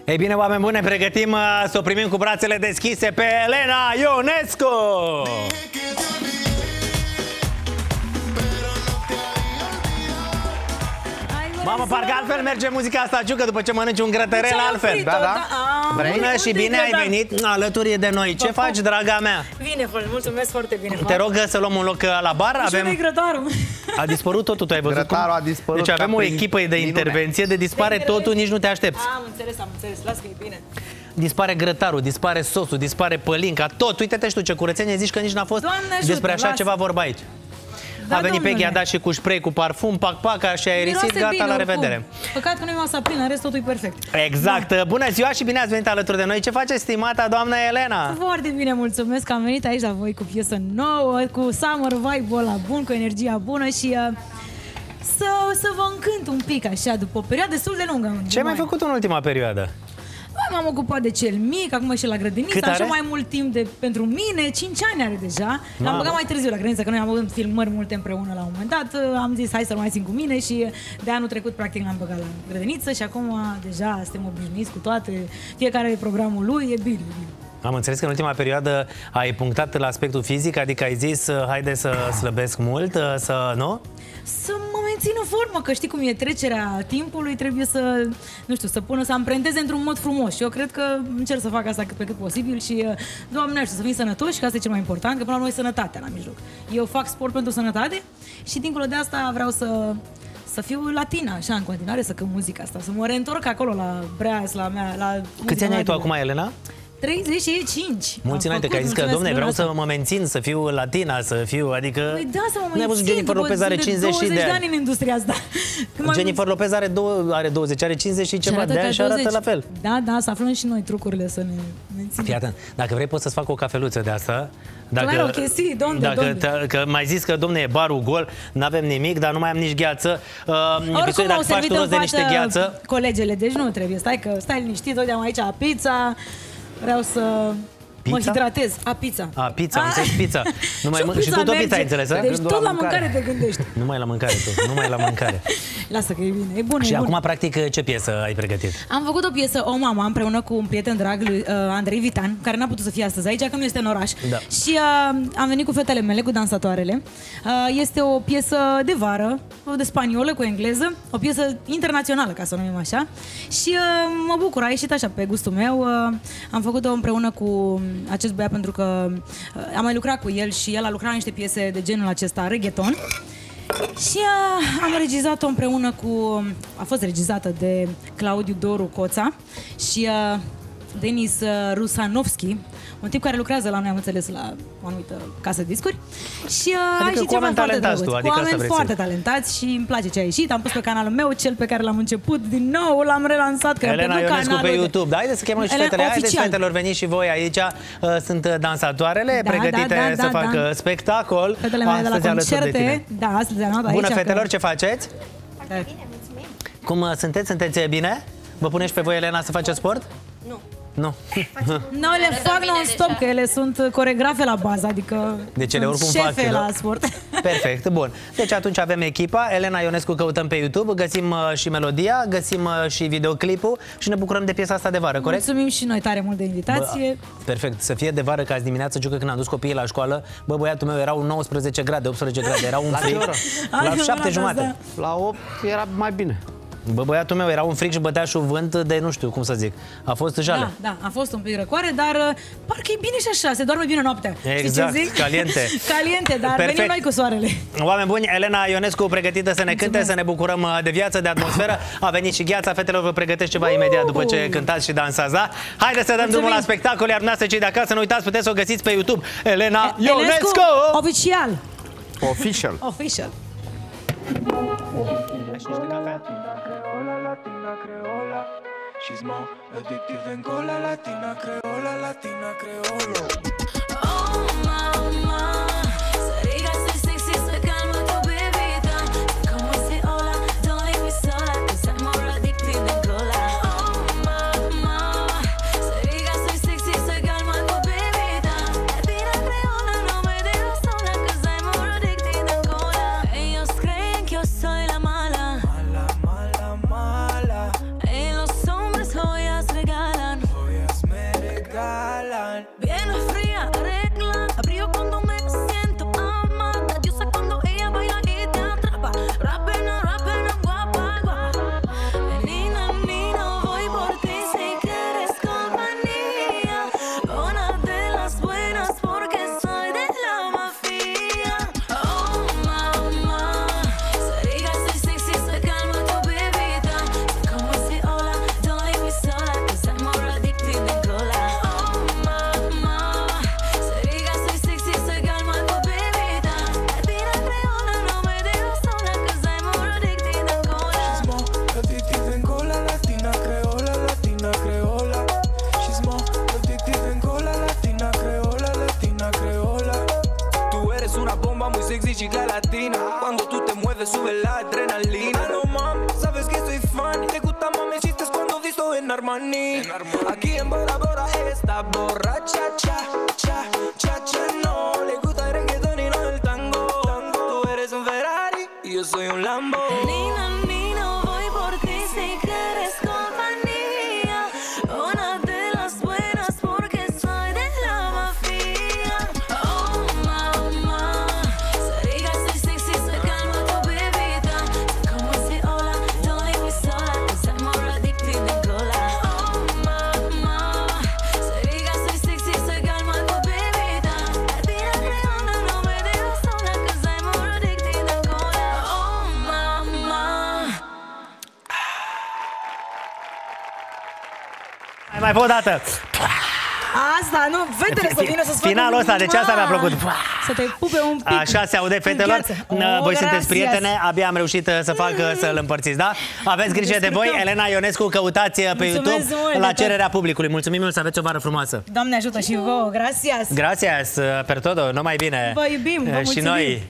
Ei bine, oameni buni, ne pregătim să o primim cu brațele deschise pe Elena Ionescu! Mamă, parcă altfel merge muzica asta, Ciucă, după ce mănânci un grătărel altfel. Da. Bună și bine ai venit alături de noi. Ce faci, draga mea? Bine, mulțumesc foarte bine. Te rog să luăm un loc la bar. Avem... grătarul. A dispărut totul, tu ai văzut cum? Grătarul a dispărut. Deci avem o echipă de intervenție, de dispare totul, nici nu te aștepți. Am înțeles, las că e bine. Dispare grătarul, dispare sosul, dispare pălinca, tot. Uite-te și tu ce curățenie, zici că nici n-a fost. Doamne ajută, despre așa ceva vorba aici. Da, a venit Peggy, a dat și cu spray, cu parfum, pac, și a aerisit, gata, bine, la revedere. Păcat că nu e masa plină, în rest totul e perfect. Exact. Da. Bună ziua și bine ați venit alături de noi. Ce face stimata doamna Elena? Foarte bine, mulțumesc că am venit aici la voi cu piesă nouă, cu summer vibe-ul ăla bun, cu energia bună și să vă încânt un pic așa, după o perioadă destul de lungă. Ce ai mai făcut în ultima perioadă? M-am ocupat de cel mic, acum și la grădiniță, așa mai mult timp pentru mine, 5 ani are deja. L-am băgat mai târziu la grădiniță, că noi am avut filmări multe împreună la un moment dat. Am zis, hai să-l mai țin cu mine și de anul trecut, practic, l-am băgat la grădiniță și acum deja suntem obișnuiți cu toate, fiecare programul lui, e bine. Am înțeles că în ultima perioadă ai punctat la aspectul fizic, adică ai zis, haide să slăbesc mult, nu? Să mă mențin în formă, că știi cum e trecerea timpului, trebuie să, nu știu, să amprenteze într-un mod frumos și eu cred că încerc să fac asta cât pe cât posibil și, Doamne ajută, să fim sănătoși, că asta e cel mai important, că până la urmă e sănătatea la mijloc. Eu fac sport pentru sănătate și dincolo de asta vreau să fiu latina, așa, în continuare, să cânt muzica asta, să mă reîntorc acolo la Breas, la Câți ani ai tu acum, Elena? 35. Mulți înainte, că ai zis că, domne, vreau să mă mențin, să fiu latina, să fiu, adică... Păi da, să mă mențin, văzut Jennifer Lopez are 50 de ani în industria asta. Jennifer Lopez are 20, are 50 și ceva de ani și arată la fel. Da, să aflăm și noi trucurile să ne menținem. Fii atent, dacă vrei poți să-ți fac o cafeluță de asta. Claro, ok, si, că mai zis că, domne, e barul gol, n-avem nimic, dar nu mai am nici gheață. Oricum au servit în față colegele, deci nu trebuie, stai liniștit, uite, am aici pizza. Vreau să mă hidratez. Pizza. Pizza, am înțeles pizza. Și tu tot pizza ai înțeles, deci tot la mâncare te gândești. Numai la mâncare tu, numai la mâncare. Lasă că e bine, e bun. Și acum, practic, ce piesă ai pregătit? Am făcut o piesă, O Mama, împreună cu un prieten drag, lui Andrei Vitan, care n-a putut să fie astăzi aici, că nu este în oraș. Da. Și am venit cu fetele mele, cu dansatoarele. Este o piesă de vară, de spaniolă cu engleză, o piesă internațională, ca să o numim așa. Și mă bucur, a ieșit așa pe gustul meu. Am făcut-o împreună cu acest băiat pentru că am mai lucrat cu el și el a lucrat niște piese de genul acesta, reggaeton. Și am regizat-o împreună cu... A fost regizată de Claudiu Doru Coța și Denis Rusanovski, un tip care lucrează la noi, am înțeles, la o anumită casă de discuri. Și adică și cu oameni talentați tu, adică cu oameni foarte talentați și îmi place ce a ieșit. Am pus pe canalul meu, cel pe care l-am început din nou, l-am relansat. Elena Ionescu pe YouTube. Da, haideți să chemăm și fetele. Haideți, fetelor, veniți și voi aici. Sunt dansatoarele pregătite să facă spectacol. Fetele mele de la concerte. Da, astăzi am luat aici. Bună, fetelor, ce faceți? Bine, mulțumim. Cum sunteți? Sunteți bine? Vă puneți pe voi, Elena, să faceți sport? Nu. Nu. Nu, le fac non-stop, că ele sunt coregrafe la bază, adică deci ele oricum fac la sport. Perfect, bun. Deci atunci avem echipa, Elena Ionescu, căutăm pe YouTube, găsim și melodia, găsim și videoclipul și ne bucurăm de piesa asta de vară, corect? Mulțumim și noi tare mult de invitație. Perfect, să fie de vară, că azi dimineață, Ciucă, când am dus copiii la școală, băiatul meu erau 19 grade, 18 grade, era un frig. La 7:30. La 8 era mai bine. Băiatul meu era un fric și bătea și un vânt de nu știu cum să zic. A fost jale. Da, a fost un pic răcoare, dar parcă e bine și așa, se doarme bine noaptea. Exact, știi ce zic? caliente. Caliente, dar perfect. venim noi cu soarele. Oameni buni, Elena Ionescu pregătită să ne cânte, să ne bucurăm de viață, de atmosferă. A venit și Gheața, fetelor, vă pregătesc ceva imediat după ce cântați și dansați, da? Haideți să dăm drumul la spectacol, iar dumneavoastră cei de acasă, nu uitați, puteți să o găsiți pe YouTube. Elena Ionescu! Oficial! Official! Official! She's more addictive than cola, Latina Creola, Latina Creola. Oh mama, să riga să sexy, să calmă tu bebita. Como ese hola, don't leave me sola, cause I'm more addictive than cola. Oh mama, să riga să sexy, să calmă tu bebita. Latina Creola, no me dejes sola, cause I'm more addictive than cola. Ellos creen que yo soy la mala. Mala, mala, mala. En los hombres joyas regalas. final. Viene fría, regla, abrió cuando me siento amada. Yo sé cuando ella baila y te atrapa. Rapena, guapa, guapa. Nina, Nina, voy por ti si quieres compañía. Una de las buenas porque soy de la mafia. Oh, mamá, se diga soy sexy, soy calma tu bebida. Como ese hola, don't leave me sola, 'cause I'm more addicted than cola. Oh, mamá, se diga soy sexy, soy calma tu bebida. Latina creola, no me dejes sola, 'cause I'm more addicted than cola. She's more addicted than cola, Latina creola, Latina creola. She's more addicted than cola, Latina creola, Latina creola. Tú eres una bomba muy sexy, chica latina. Cuando tú te mueves sube la adrenalina. No mami, sabes que soy fan. Te gusta mami chistes cuando visto en Armani. Aquí en Bora Bora está borracha, cha, cha, cha, cha. No le gusta el reggaetón y no el tango. Tú eres un Ferrari y yo soy un Lambo. Nina, Nina, voy por ti si quieres compañía. Una de las buenas porque soy de la mafia. Oh, mamá, se diga soy sexy, soy calma tu bebida. Como ese hola, don't leave me sola, 'cause I'm more addicted than cola. Oh, mamá, se diga soy sexy, soy calma tu bebida. Latina creola, no me dejes sola, 'cause I'm more addicted than cola. Oh, mamá. Mai pot o dată. Asta, nu, fetele să vină să-ți facă Finalul ăsta, deci asta mi-a plăcut. Să te pupe un pic. Așa se aude, fetelor. Voi sunteți prietene, abia am reușit să fac să-l împărțiți, da? Aveți grijă de voi. Elena Ionescu, căutați pe Mulțumesc YouTube mult, la de cererea publicului. Mulțumim mult, să aveți o vară frumoasă. Doamne ajută și vouă, gracias. Gracias per todo, numai bine. Vă iubim, vă Și mulțumim. noi.